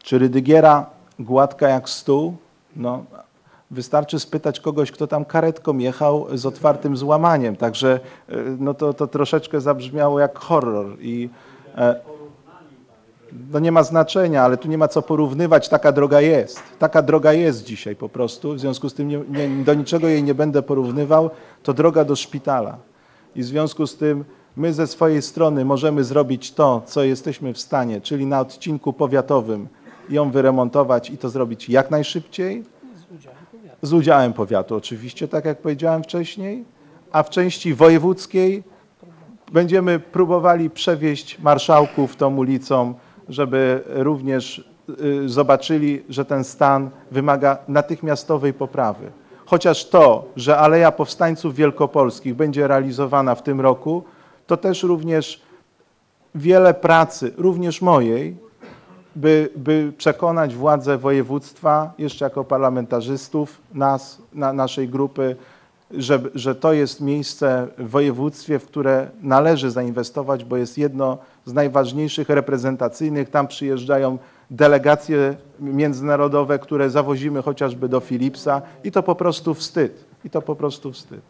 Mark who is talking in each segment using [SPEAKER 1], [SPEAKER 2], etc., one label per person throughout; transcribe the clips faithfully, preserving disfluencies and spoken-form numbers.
[SPEAKER 1] Czy Rydygiera gładka jak stół? No, wystarczy spytać kogoś, kto tam karetką jechał z otwartym złamaniem. Także no to, to troszeczkę zabrzmiało jak horror. I, e, no nie ma znaczenia, ale tu nie ma co porównywać. Taka droga jest. Taka droga jest dzisiaj po prostu. W związku z tym nie, nie, do niczego jej nie będę porównywał. To droga do szpitala. I w związku z tym my ze swojej strony możemy zrobić to, co jesteśmy w stanie, czyli na odcinku powiatowym ją wyremontować i to zrobić jak najszybciej. Z udziałem powiatu oczywiście, tak jak powiedziałem wcześniej, a w części wojewódzkiej będziemy próbowali przewieźć marszałków tą ulicą, żeby również zobaczyli, że ten stan wymaga natychmiastowej poprawy. Chociaż to, że Aleja Powstańców Wielkopolskich będzie realizowana w tym roku, to też również wiele pracy, również mojej, by, by przekonać władze województwa, jeszcze jako parlamentarzystów, nas, na, naszej grupy, że, że to jest miejsce w województwie, w które należy zainwestować, bo jest jedno z najważniejszych reprezentacyjnych. Tam przyjeżdżają delegacje międzynarodowe, które zawozimy chociażby do Philipsa i to po prostu wstyd. I to po prostu wstyd.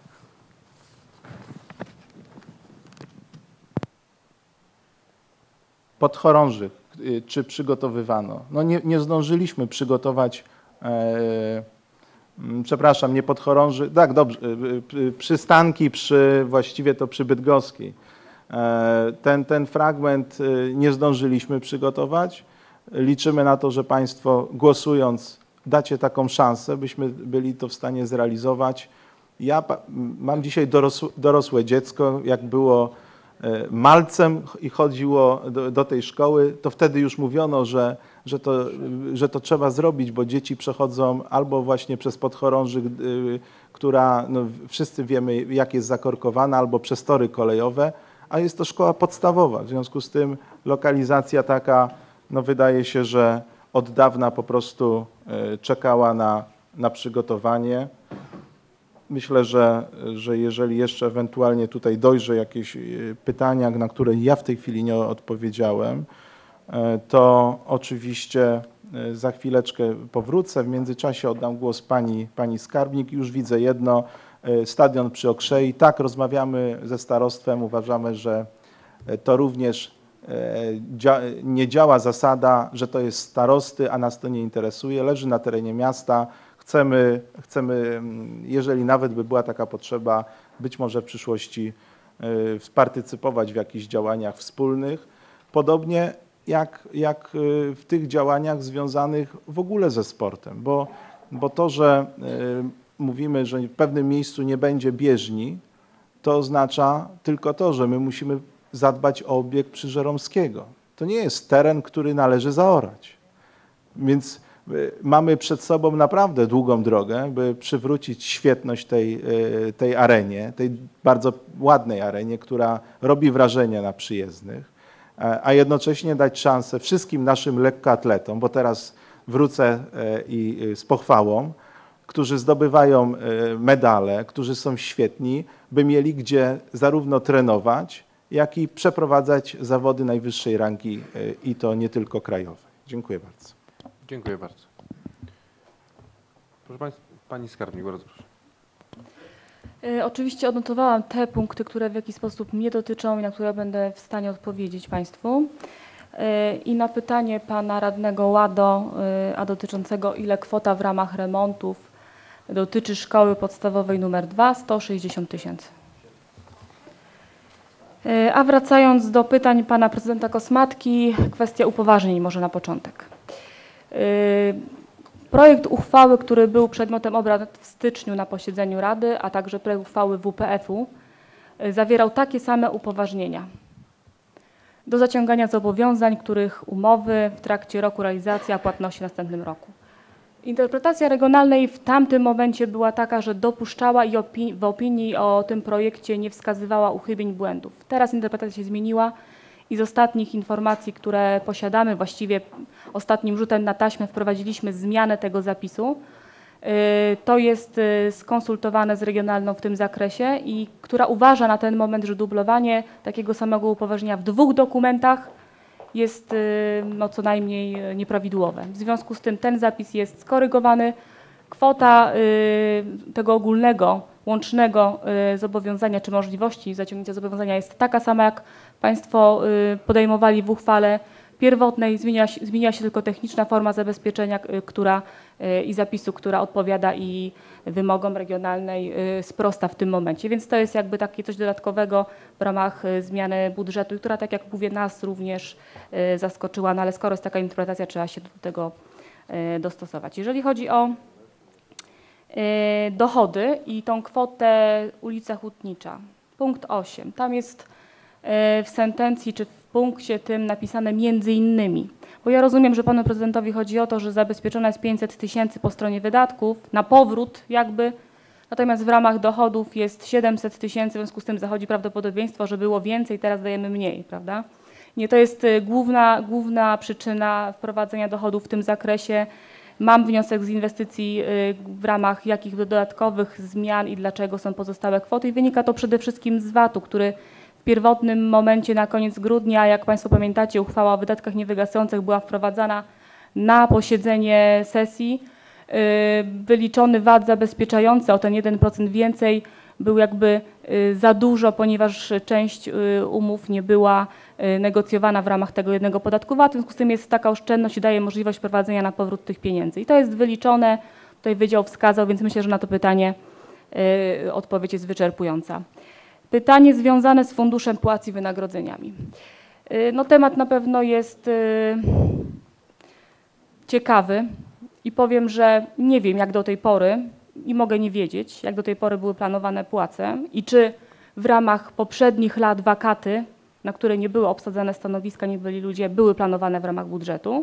[SPEAKER 1] Podchorążych, czy przygotowywano? No nie, nie zdążyliśmy przygotować, e, przepraszam, nie podchorąży, tak dobrze, przystanki przy, właściwie to przy Bydgoskiej. E, ten, ten fragment nie zdążyliśmy przygotować. Liczymy na to, że Państwo głosując dacie taką szansę, byśmy byli to w stanie zrealizować. Ja mam dzisiaj dorosłe, dorosłe dziecko, jak było malcem i chodziło do, do tej szkoły, to wtedy już mówiono, że, że, to, że to trzeba zrobić, bo dzieci przechodzą albo właśnie przez podchorąży, która no, wszyscy wiemy jak jest zakorkowana, albo przez tory kolejowe, a jest to szkoła podstawowa. W związku z tym lokalizacja taka, no wydaje się, że od dawna po prostu czekała na, na przygotowanie. Myślę, że, że jeżeli jeszcze ewentualnie tutaj dojrzy jakieś pytania, na które ja w tej chwili nie odpowiedziałem, to oczywiście za chwileczkę powrócę. W międzyczasie oddam głos pani, pani skarbnik. Już widzę jedno, stadion przy Okrzei. Tak, rozmawiamy ze starostwem. Uważamy, że to również nie działa zasada, że to jest starosty, a nas to nie interesuje. Leży na terenie miasta. Chcemy, chcemy, jeżeli nawet by była taka potrzeba, być może w przyszłości partycypować w jakichś działaniach wspólnych. Podobnie jak, jak w tych działaniach związanych w ogóle ze sportem, bo, bo to, że mówimy, że w pewnym miejscu nie będzie bieżni, to oznacza tylko to, że my musimy zadbać o obiekt przy Żeromskiego. To nie jest teren, który należy zaorać. Więc mamy przed sobą naprawdę długą drogę, by przywrócić świetność tej, tej arenie, tej bardzo ładnej arenie, która robi wrażenie na przyjezdnych, a jednocześnie dać szansę wszystkim naszym lekkoatletom, bo teraz wrócę i z pochwałą, którzy zdobywają medale, którzy są świetni, by mieli gdzie zarówno trenować, jak i przeprowadzać zawody najwyższej rangi i to nie tylko krajowe. Dziękuję bardzo.
[SPEAKER 2] Dziękuję bardzo. Proszę Państwa, Pani skarbnik, bardzo proszę.
[SPEAKER 3] Oczywiście odnotowałam te punkty, które w jakiś sposób mnie dotyczą i na które będę w stanie odpowiedzieć Państwu. I na pytanie Pana Radnego Łado, a dotyczącego ile kwota w ramach remontów dotyczy szkoły podstawowej numer dwa, sto sześćdziesiąt tysięcy. A wracając do pytań Pana Prezydenta Kosmatki, kwestia upoważnień może na początek. Projekt uchwały, który był przedmiotem obrad w styczniu na posiedzeniu Rady, a także projekt uchwały W P F u zawierał takie same upoważnienia do zaciągania zobowiązań, których umowy w trakcie roku realizacji, a płatności w następnym roku. Interpretacja regionalnej w tamtym momencie była taka, że dopuszczała i opi w opinii o tym projekcie nie wskazywała uchybień, błędów. Teraz interpretacja się zmieniła i z ostatnich informacji, które posiadamy, właściwie ostatnim rzutem na taśmę wprowadziliśmy zmianę tego zapisu. To jest skonsultowane z regionalną w tym zakresie i która uważa na ten moment, że dublowanie takiego samego upoważnienia w dwóch dokumentach jest no, co najmniej nieprawidłowe. W związku z tym ten zapis jest skorygowany. Kwota tego ogólnego, łącznego zobowiązania czy możliwości zaciągnięcia zobowiązania jest taka sama, jak Państwo podejmowali w uchwale pierwotnej. Zmienia się, zmienia się tylko techniczna forma zabezpieczenia, która i zapisu, która odpowiada i wymogom regionalnej sprosta w tym momencie. Więc to jest jakby takie coś dodatkowego w ramach zmiany budżetu, która, tak jak mówię, nas również zaskoczyła, no ale skoro jest taka interpretacja, trzeba się do tego dostosować. Jeżeli chodzi o dochody i tą kwotę ulica Hutnicza, punkt osiem, tam jest w sentencji czy w punkcie tym napisane między innymi, bo ja rozumiem, że panu prezydentowi chodzi o to, że zabezpieczone jest pięćset tysięcy po stronie wydatków na powrót jakby, natomiast w ramach dochodów jest siedemset tysięcy, w związku z tym zachodzi prawdopodobieństwo, że było więcej, teraz dajemy mniej, prawda? Nie, to jest główna, główna przyczyna wprowadzenia dochodów w tym zakresie. Mam wniosek z inwestycji, w ramach jakich dodatkowych zmian i dlaczego są pozostałe kwoty i wynika to przede wszystkim z vatu, który w pierwotnym momencie na koniec grudnia, jak Państwo pamiętacie, uchwała o wydatkach niewygasających była wprowadzana na posiedzenie sesji. Wyliczony vat zabezpieczający o ten jeden procent więcej był jakby za dużo, ponieważ część umów nie była negocjowana w ramach tego jednego podatku vat. W związku z tym jest taka oszczędność i daje możliwość wprowadzenia na powrót tych pieniędzy. I to jest wyliczone, tutaj wydział wskazał, więc myślę, że na to pytanie odpowiedź jest wyczerpująca. Pytanie związane z funduszem płac i wynagrodzeniami. No, temat na pewno jest ciekawy i powiem, że nie wiem jak do tej pory i mogę nie wiedzieć, jak do tej pory były planowane płace i czy w ramach poprzednich lat wakaty, na które nie były obsadzane stanowiska, nie byli ludzie, były planowane w ramach budżetu.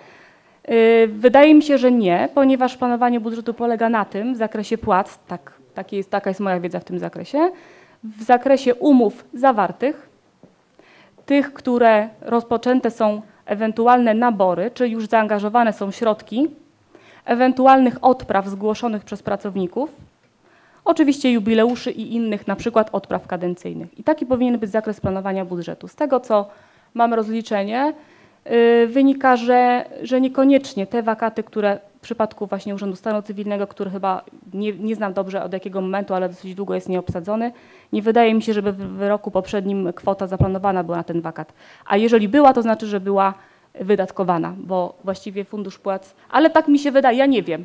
[SPEAKER 3] Wydaje mi się, że nie, ponieważ planowanie budżetu polega na tym w zakresie płac, tak, taki jest, taka jest moja wiedza w tym zakresie, w zakresie umów zawartych, tych, które rozpoczęte są ewentualne nabory, czy już zaangażowane są środki, ewentualnych odpraw zgłoszonych przez pracowników, oczywiście jubileuszy i innych, na przykład odpraw kadencyjnych. I taki powinien być zakres planowania budżetu. Z tego, co mam rozliczenie, yy, wynika, że, że niekoniecznie te wakaty, które w przypadku właśnie Urzędu Stanu Cywilnego, który chyba nie, nie znam dobrze od jakiego momentu, ale dosyć długo jest nieobsadzony, nie wydaje mi się, żeby w, w roku poprzednim kwota zaplanowana była na ten wakat. A jeżeli była, to znaczy, że była wydatkowana, bo właściwie fundusz płac, ale tak mi się wydaje, ja nie wiem.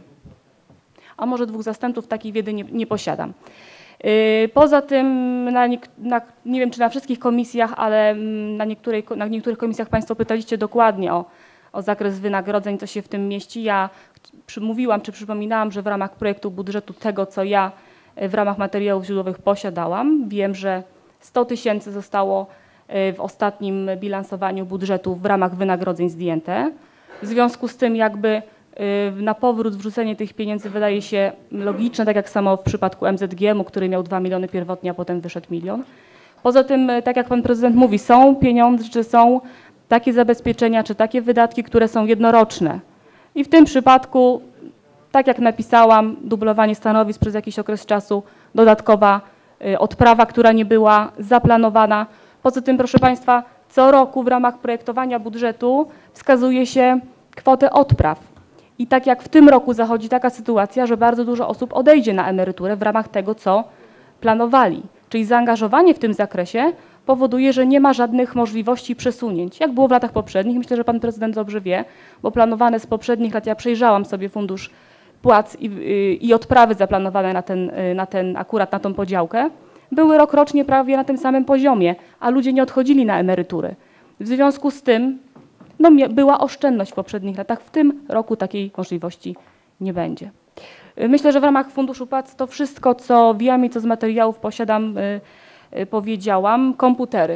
[SPEAKER 3] A może dwóch zastępców, takiej wiedzy nie, nie posiadam. Yy, poza tym, na, nie, na, nie wiem czy na wszystkich komisjach, ale na, niektórej, na niektórych komisjach Państwo pytaliście dokładnie o, o zakres wynagrodzeń, co się w tym mieści. Ja mówiłam czy przypominałam, że w ramach projektu budżetu tego, co ja w ramach materiałów źródłowych posiadałam, wiem, że sto tysięcy zostało w ostatnim bilansowaniu budżetu w ramach wynagrodzeń zdjęte. W związku z tym jakby na powrót wrzucenie tych pieniędzy wydaje się logiczne, tak jak samo w przypadku M Z G M u, który miał dwa miliony pierwotnie, a potem wyszedł milion. Poza tym, tak jak pan prezydent mówi, są pieniądze, czy są takie zabezpieczenia, czy takie wydatki, które są jednoroczne. I w tym przypadku, tak jak napisałam, dublowanie stanowisk przez jakiś okres czasu, dodatkowa odprawa, która nie była zaplanowana. Poza tym, proszę Państwa, co roku w ramach projektowania budżetu wskazuje się kwotę odpraw. I tak jak w tym roku zachodzi taka sytuacja, że bardzo dużo osób odejdzie na emeryturę w ramach tego, co planowali. Czyli zaangażowanie w tym zakresie powoduje, że nie ma żadnych możliwości przesunięć, jak było w latach poprzednich. Myślę, że pan prezydent dobrze wie, bo planowane z poprzednich lat, ja przejrzałam sobie fundusz płac i, i odprawy zaplanowane na ten, na ten, akurat na tą podziałkę, były rokrocznie prawie na tym samym poziomie, a ludzie nie odchodzili na emerytury. W związku z tym no, była oszczędność w poprzednich latach, w tym roku takiej możliwości nie będzie. Myślę, że w ramach Funduszu Płac to wszystko, co wiem i co z materiałów posiadam, powiedziałam. Komputery.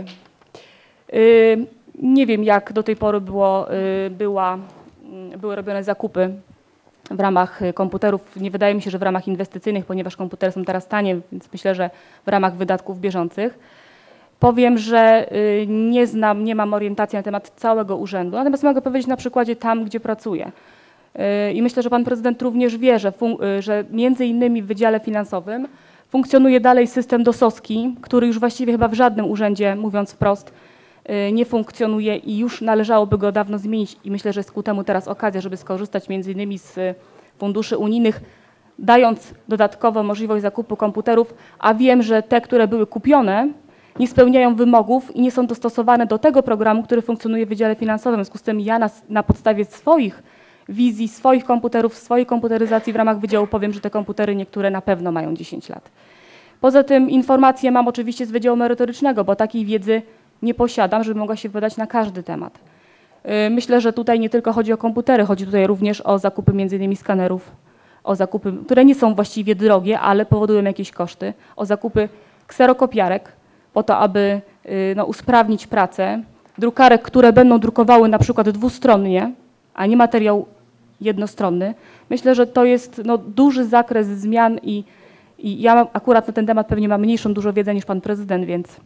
[SPEAKER 3] Nie wiem, jak do tej pory było, była, były robione zakupy w ramach komputerów. Nie wydaje mi się, że w ramach inwestycyjnych, ponieważ komputery są teraz tanie, więc myślę, że w ramach wydatków bieżących. Powiem, że nie znam, nie mam orientacji na temat całego urzędu, natomiast mogę powiedzieć na przykładzie tam, gdzie pracuję. I myślę, że pan prezydent również wie, że, że między innymi w Wydziale Finansowym funkcjonuje dalej system dosowski, który już właściwie chyba w żadnym urzędzie, mówiąc wprost, nie funkcjonuje i już należałoby go dawno zmienić i myślę, że jest ku temu teraz okazja, żeby skorzystać między innymi z funduszy unijnych, dając dodatkowo możliwość zakupu komputerów, a wiem, że te, które były kupione, nie spełniają wymogów i nie są dostosowane do tego programu, który funkcjonuje w Wydziale Finansowym. W związku z tym ja na, na podstawie swoich wizji, swoich komputerów, swojej komputeryzacji w ramach wydziału powiem, że te komputery niektóre na pewno mają dziesięć lat. Poza tym informacje mam oczywiście z Wydziału Merytorycznego, bo takiej wiedzy nie posiadam, żeby mogła się wydać na każdy temat. Myślę, że tutaj nie tylko chodzi o komputery, chodzi tutaj również o zakupy między innymi skanerów, o zakupy, które nie są właściwie drogie, ale powodują jakieś koszty, o zakupy kserokopiarek, po to, aby no, usprawnić pracę, drukarek, które będą drukowały na przykład dwustronnie, a nie materiał jednostronny. Myślę, że to jest no, duży zakres zmian i, i ja mam, akurat na ten temat pewnie mam mniejszą dużo wiedzę niż pan prezydent, więc...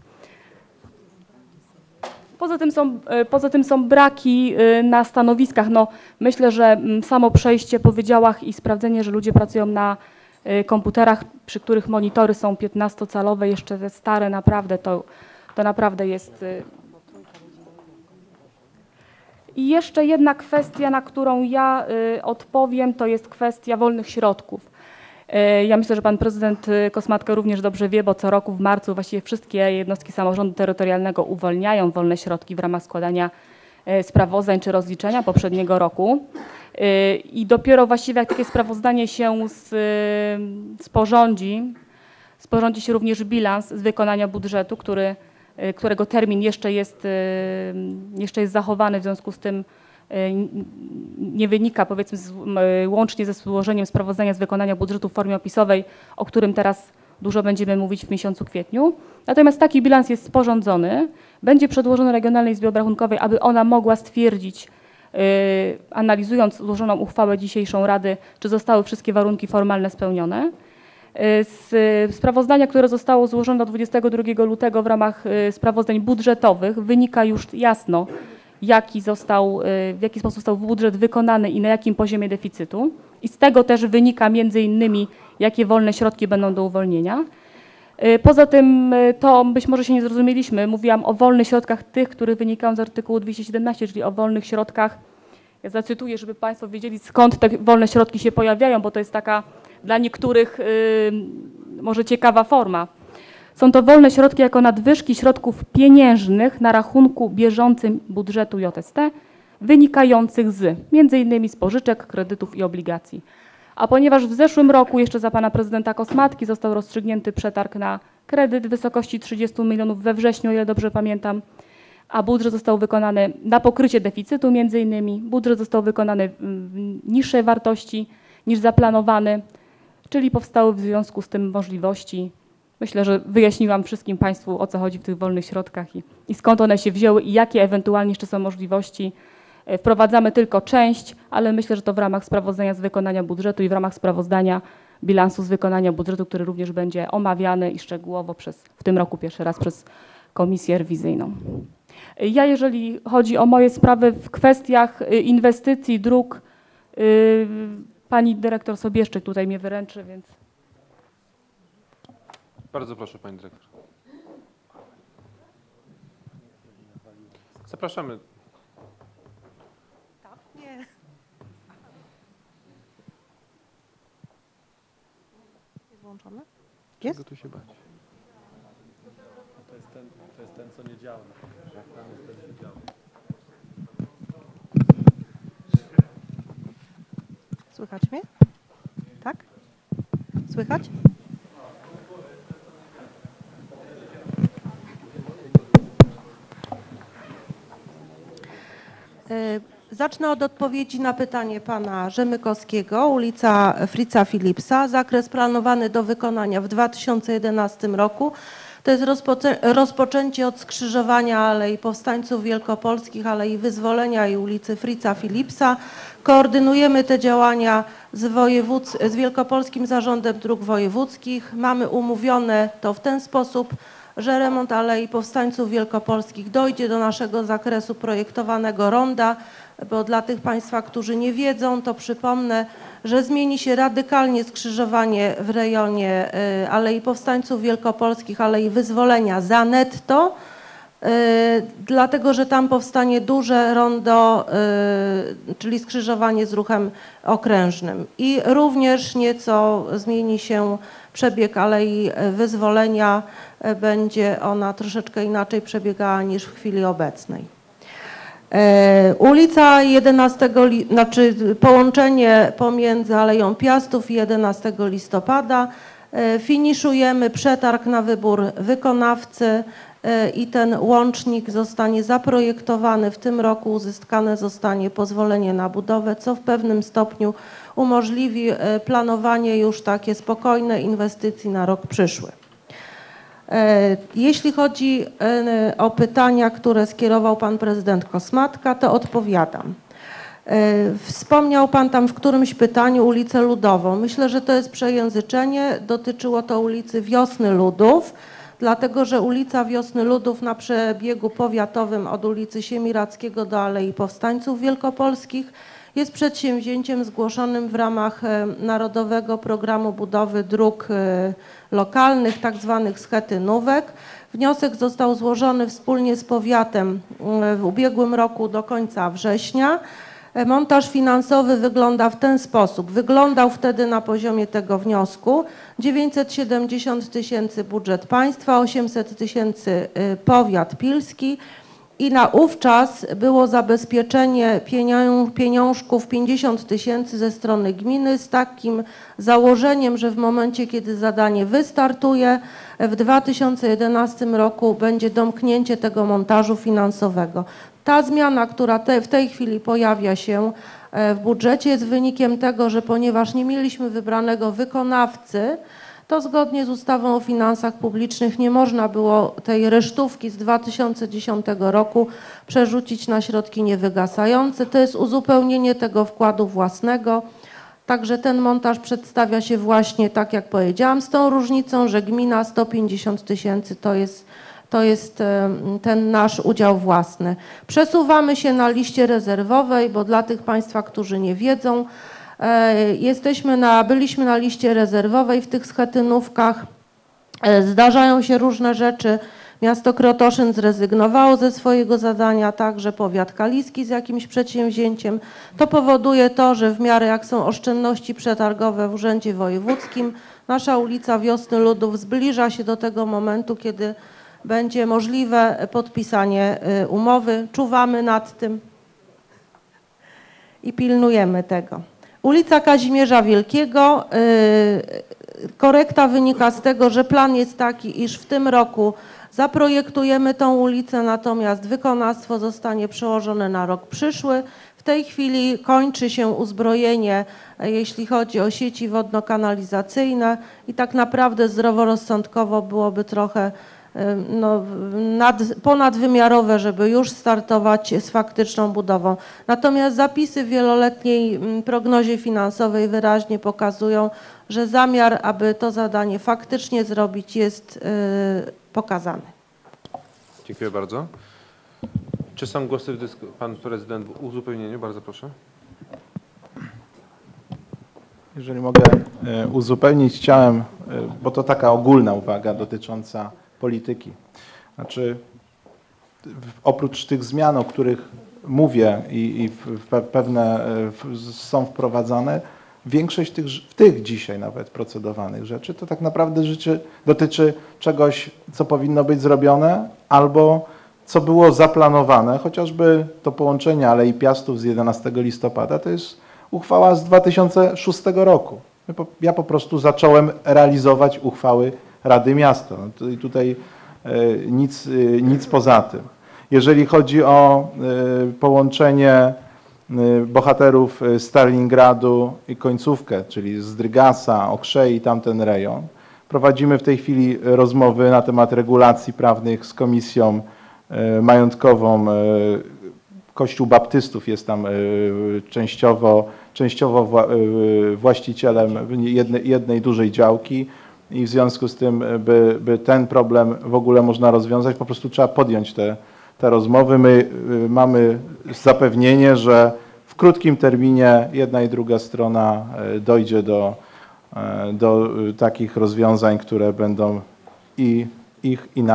[SPEAKER 3] Poza tym są, poza tym są braki na stanowiskach. No, myślę, że samo przejście po wydziałach i sprawdzenie, że ludzie pracują na komputerach, przy których monitory są piętnastocalowe, jeszcze te stare, naprawdę to, to naprawdę jest... I jeszcze jedna kwestia, na którą ja odpowiem, to jest kwestia wolnych środków. Ja myślę, że pan prezydent Kosmatka również dobrze wie, bo co roku w marcu właściwie wszystkie jednostki samorządu terytorialnego uwolniają wolne środki w ramach składania sprawozdań czy rozliczenia poprzedniego roku. I dopiero właściwie jak takie sprawozdanie się sporządzi, sporządzi się również bilans z wykonania budżetu, który, którego termin jeszcze jest, jeszcze jest zachowany, w związku z tym nie wynika, powiedzmy, z, łącznie ze złożeniem sprawozdania z wykonania budżetu w formie opisowej, o którym teraz dużo będziemy mówić w miesiącu kwietniu. Natomiast taki bilans jest sporządzony, będzie przedłożony Regionalnej Izbie Obrachunkowej, aby ona mogła stwierdzić, yy, analizując złożoną uchwałę dzisiejszą Rady, czy zostały wszystkie warunki formalne spełnione. Z sprawozdania, które zostało złożone do dwudziestego drugiego lutego w ramach sprawozdań budżetowych, wynika już jasno, jaki został, w jaki sposób został budżet wykonany i na jakim poziomie deficytu. I z tego też wynika między innymi, jakie wolne środki będą do uwolnienia. Poza tym, to być może się nie zrozumieliśmy, mówiłam o wolnych środkach tych, które wynikają z artykułu dwieście siedemnaście, czyli o wolnych środkach, ja zacytuję, żeby państwo wiedzieli, skąd te wolne środki się pojawiają, bo to jest taka dla niektórych yy, może ciekawa forma. Są to wolne środki jako nadwyżki środków pieniężnych na rachunku bieżącym budżetu J S T, wynikających z między innymi z pożyczek, kredytów i obligacji. A ponieważ w zeszłym roku jeszcze za pana prezydenta Kosmatki został rozstrzygnięty przetarg na kredyt w wysokości trzydziestu milionów we wrześniu, o ile dobrze pamiętam, a budżet został wykonany na pokrycie deficytu między innymi, budżet został wykonany w niższej wartości niż zaplanowany, czyli powstały w związku z tym możliwości. Myślę, że wyjaśniłam wszystkim państwu, o co chodzi w tych wolnych środkach i, i skąd one się wzięły i jakie ewentualnie jeszcze są możliwości. Wprowadzamy tylko część, ale myślę, że to w ramach sprawozdania z wykonania budżetu i w ramach sprawozdania bilansu z wykonania budżetu, który również będzie omawiany i szczegółowo przez, w tym roku pierwszy raz przez Komisję Rewizyjną. Ja, jeżeli chodzi o moje sprawy w kwestiach inwestycji, dróg, pani dyrektor Sobieszczyk tutaj mnie wyręczy, więc...
[SPEAKER 2] Bardzo proszę, pani dyrektor. Zapraszamy.
[SPEAKER 4] Nie. Jest włączone? Jest?
[SPEAKER 2] Czego tu się bać?
[SPEAKER 5] To jest ten, to jest ten co nie działa. Tam jest ten, co działa.
[SPEAKER 4] Słychać mnie? Tak? Słychać? Zacznę od odpowiedzi na pytanie pana Rzemykowskiego, ulica Fritza Philipsa. Zakres planowany do wykonania w dwa tysiące jedenastym roku to jest rozpoczęcie od skrzyżowania Alei Powstańców Wielkopolskich, Alei Wyzwolenia i ulicy Fritza Philipsa. Koordynujemy te działania z, wojewódz, z Wielkopolskim Zarządem Dróg Wojewódzkich. Mamy umówione to w ten sposób, że remont Alei Powstańców Wielkopolskich dojdzie do naszego zakresu projektowanego ronda, bo dla tych państwa, którzy nie wiedzą, to przypomnę, że zmieni się radykalnie skrzyżowanie w rejonie Alei Powstańców Wielkopolskich, Alei Wyzwolenia za netto. dlatego że tam powstanie duże rondo, czyli skrzyżowanie z ruchem okrężnym. I również nieco zmieni się przebieg Alei Wyzwolenia, będzie ona troszeczkę inaczej przebiegała niż w chwili obecnej. Ulica jedenastego, znaczy połączenie pomiędzy Aleją Piastów i jedenastego listopada. Finiszujemy przetarg na wybór wykonawcy i ten łącznik zostanie zaprojektowany. W tym roku uzyskane zostanie pozwolenie na budowę, co w pewnym stopniu umożliwi planowanie już takie spokojne inwestycji na rok przyszły. Jeśli chodzi o pytania, które skierował pan prezydent Kosmatka, to odpowiadam. Wspomniał pan tam w którymś pytaniu ulicę Ludową. Myślę, że to jest przejęzyczenie. Dotyczyło to ulicy Wiosny Ludów, dlatego że ulica Wiosny Ludów na przebiegu powiatowym od ulicy Siemiradzkiego do Alei Powstańców Wielkopolskich jest przedsięwzięciem zgłoszonym w ramach Narodowego Programu Budowy Dróg Lokalnych, tak zwanych schetynówek. Wniosek został złożony wspólnie z powiatem w ubiegłym roku do końca września. Montaż finansowy wygląda w ten sposób. Wyglądał wtedy na poziomie tego wniosku dziewięćset siedemdziesiąt tysięcy budżet państwa, osiemset tysięcy powiat pilski i na ówczas było zabezpieczenie pieniążków pięćdziesiąt tysięcy ze strony gminy z takim założeniem, że w momencie, kiedy zadanie wystartuje, w dwa tysiące jedenastym roku będzie domknięcie tego montażu finansowego. Ta zmiana, która te, w tej chwili pojawia się w budżecie, jest wynikiem tego, że ponieważ nie mieliśmy wybranego wykonawcy, to zgodnie z ustawą o finansach publicznych nie można było tej resztówki z dwa tysiące dziesiątego roku przerzucić na środki niewygasające. To jest uzupełnienie tego wkładu własnego. Także ten montaż przedstawia się właśnie tak, jak powiedziałam, z tą różnicą, że gmina sto pięćdziesiąt tysięcy to jest, to jest ten nasz udział własny. Przesuwamy się na liście rezerwowej, bo dla tych państwa, którzy nie wiedzą, jesteśmy na, byliśmy na liście rezerwowej w tych schetynówkach. Zdarzają się różne rzeczy. Miasto Krotoszyn zrezygnowało ze swojego zadania, także powiat kaliski z jakimś przedsięwzięciem. To powoduje to, że w miarę jak są oszczędności przetargowe w Urzędzie Wojewódzkim, nasza ulica Wiosny Ludów zbliża się do tego momentu, kiedy będzie możliwe podpisanie umowy. Czuwamy nad tym i pilnujemy tego. Ulica Kazimierza Wielkiego. Korekta wynika z tego, że plan jest taki, iż w tym roku zaprojektujemy tą ulicę, natomiast wykonawstwo zostanie przełożone na rok przyszły. W tej chwili kończy się uzbrojenie, jeśli chodzi o sieci wodno-kanalizacyjne i tak naprawdę zdroworozsądkowo byłoby trochę no, nad, ponadwymiarowe, żeby już startować z faktyczną budową. Natomiast zapisy w wieloletniej prognozie finansowej wyraźnie pokazują, że zamiar, aby to zadanie faktycznie zrobić, jest yy, pokazany.
[SPEAKER 2] Dziękuję bardzo. Czy są głosy w dysku? Pan prezydent w uzupełnieniu, bardzo proszę.
[SPEAKER 1] Jeżeli mogę uzupełnić, chciałem, bo to taka ogólna uwaga dotycząca polityki. Znaczy, oprócz tych zmian, o których mówię i, i pewne są wprowadzane, większość tych, tych dzisiaj nawet procedowanych rzeczy to tak naprawdę rzeczy, dotyczy czegoś, co powinno być zrobione albo co było zaplanowane, chociażby to połączenie Alei Piastów z jedenastego listopada, to jest uchwała z dwa tysiące szóstego roku. Ja po prostu zacząłem realizować uchwały Rady Miasta. I tutaj nic, nic poza tym. Jeżeli chodzi o połączenie bohaterów Stalingradu i końcówkę, czyli z Drygasa, Okrzei i tamten rejon, prowadzimy w tej chwili rozmowy na temat regulacji prawnych z Komisją Majątkową. Kościół Baptystów jest tam częściowo, częściowo właścicielem jednej, jednej dużej działki i w związku z tym, by, by ten problem w ogóle można rozwiązać, po prostu trzeba podjąć te, te rozmowy. My mamy zapewnienie, że w krótkim terminie jedna i druga strona dojdzie do, do takich rozwiązań, które będą i ich, i nas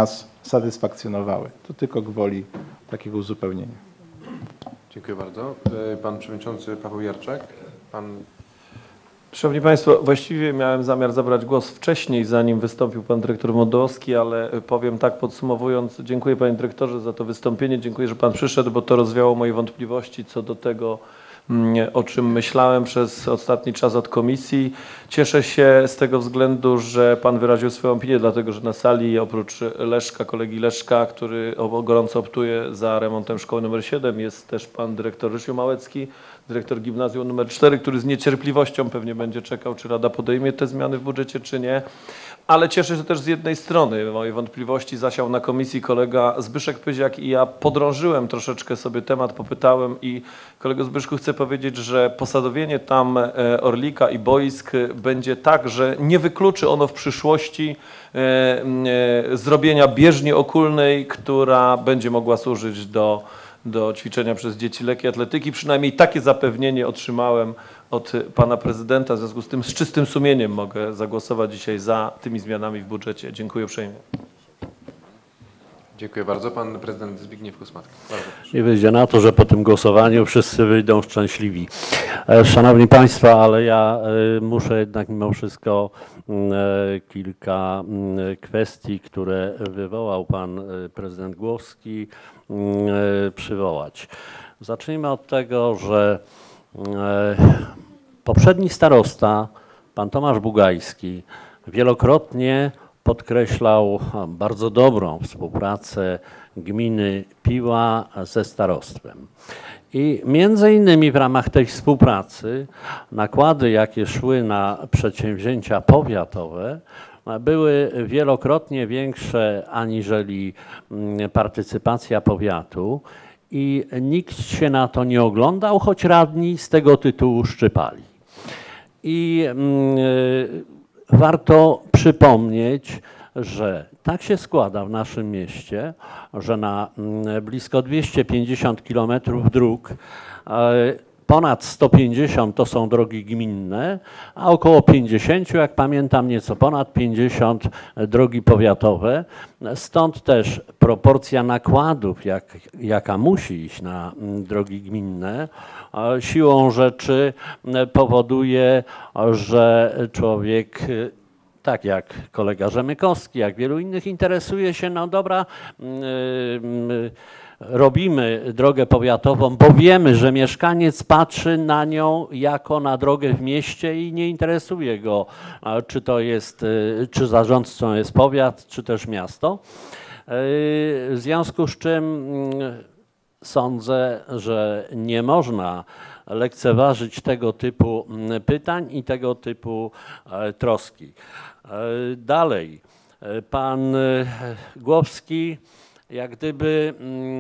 [SPEAKER 1] satysfakcjonowały. To tylko gwoli takiego uzupełnienia.
[SPEAKER 2] Dziękuję bardzo. Pan Przewodniczący Paweł Jarczak. Pan...
[SPEAKER 5] Szanowni Państwo, właściwie miałem zamiar zabrać głos wcześniej, zanim wystąpił Pan Dyrektor Modowski, ale powiem tak podsumowując, dziękuję Panie Dyrektorze za to wystąpienie, dziękuję, że Pan przyszedł, bo to rozwiało moje wątpliwości co do tego, o czym myślałem przez ostatni czas od komisji. Cieszę się z tego względu, że Pan wyraził swoją opinię, dlatego że na sali oprócz Leszka, kolegi Leszka, który gorąco optuje za remontem szkoły numer siedem, jest też Pan Dyrektor Rysiu Małecki, dyrektor gimnazjum numer cztery, który z niecierpliwością pewnie będzie czekał, czy Rada podejmie te zmiany w budżecie, czy nie. Ale cieszę się też z jednej strony, moje wątpliwości zasiał na komisji kolega Zbyszek Pyziak i ja podrążyłem troszeczkę sobie temat, popytałem i kolego Zbyszku chcę powiedzieć, że posadowienie tam orlika i boisk będzie tak, że nie wykluczy ono w przyszłości zrobienia bieżni okulnej, która będzie mogła służyć do do ćwiczenia przez dzieci lekkiej atletyki. Przynajmniej takie zapewnienie otrzymałem od Pana Prezydenta. W związku z tym z czystym sumieniem mogę zagłosować dzisiaj za tymi zmianami w budżecie. Dziękuję uprzejmie.
[SPEAKER 2] Dziękuję bardzo. Pan Prezydent Zbigniew Kosmatka. Bardzo proszę.
[SPEAKER 6] I wyjdzie na to, że po tym głosowaniu wszyscy wyjdą szczęśliwi. Szanowni Państwo, ale ja muszę jednak mimo wszystko kilka kwestii, które wywołał Pan Prezydent Głowski, przywołać. Zacznijmy od tego, że poprzedni starosta, Pan Tomasz Bugajski, wielokrotnie podkreślał bardzo dobrą współpracę gminy Piła ze starostwem. I między innymi w ramach tej współpracy nakłady, jakie szły na przedsięwzięcia powiatowe, były wielokrotnie większe aniżeli partycypacja powiatu i nikt się na to nie oglądał, choć radni z tego tytułu szczypali. I warto przypomnieć, że tak się składa w naszym mieście, że na blisko dwieście pięćdziesiąt kilometrów dróg ponad sto pięćdziesiąt to są drogi gminne, a około pięćdziesiąt, jak pamiętam, nieco ponad pięćdziesiąt drogi powiatowe. Stąd też proporcja nakładów, jak, jaka musi iść na drogi gminne, siłą rzeczy powoduje, że człowiek, tak jak kolega Rzemykowski, jak wielu innych, interesuje się, no dobra, yy, robimy drogę powiatową, bo wiemy, że mieszkaniec patrzy na nią jako na drogę w mieście i nie interesuje go, czy to jest, czy zarządcą jest powiat, czy też miasto. W związku z czym sądzę, że nie można lekceważyć tego typu pytań i tego typu troski. Dalej, pan Głowski jak gdyby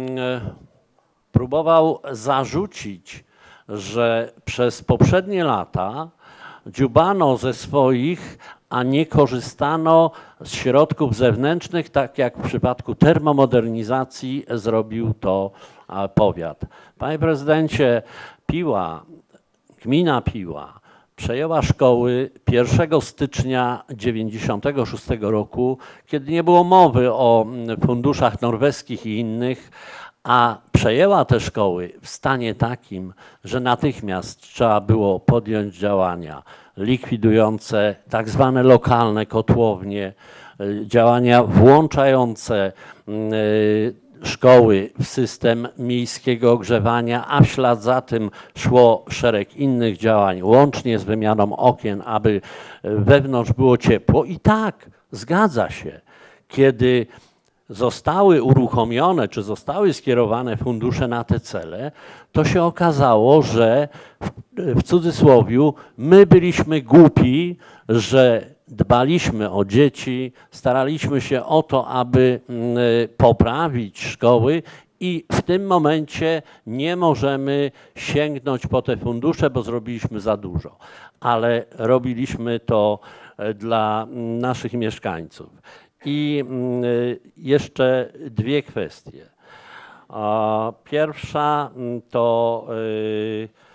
[SPEAKER 6] próbował zarzucić, że przez poprzednie lata dziubano ze swoich, a nie korzystano z środków zewnętrznych, tak jak w przypadku termomodernizacji zrobił to powiat. Panie prezydencie, Piła, gmina Piła przejęła szkoły pierwszego stycznia tysiąc dziewięćset dziewięćdziesiątego szóstego roku, kiedy nie było mowy o funduszach norweskich i innych, a przejęła te szkoły w stanie takim, że natychmiast trzeba było podjąć działania likwidujące tak zwane lokalne kotłownie, działania włączające szkoły w system miejskiego ogrzewania, a w ślad za tym szło szereg innych działań, łącznie z wymianą okien, aby wewnątrz było ciepło. I tak, zgadza się, kiedy zostały uruchomione, czy zostały skierowane fundusze na te cele, to się okazało, że w cudzysłowiu my byliśmy głupi, że dbaliśmy o dzieci, staraliśmy się o to, aby poprawić szkoły i w tym momencie nie możemy sięgnąć po te fundusze, bo zrobiliśmy za dużo. Ale robiliśmy to dla naszych mieszkańców. I jeszcze dwie kwestie. Pierwsza to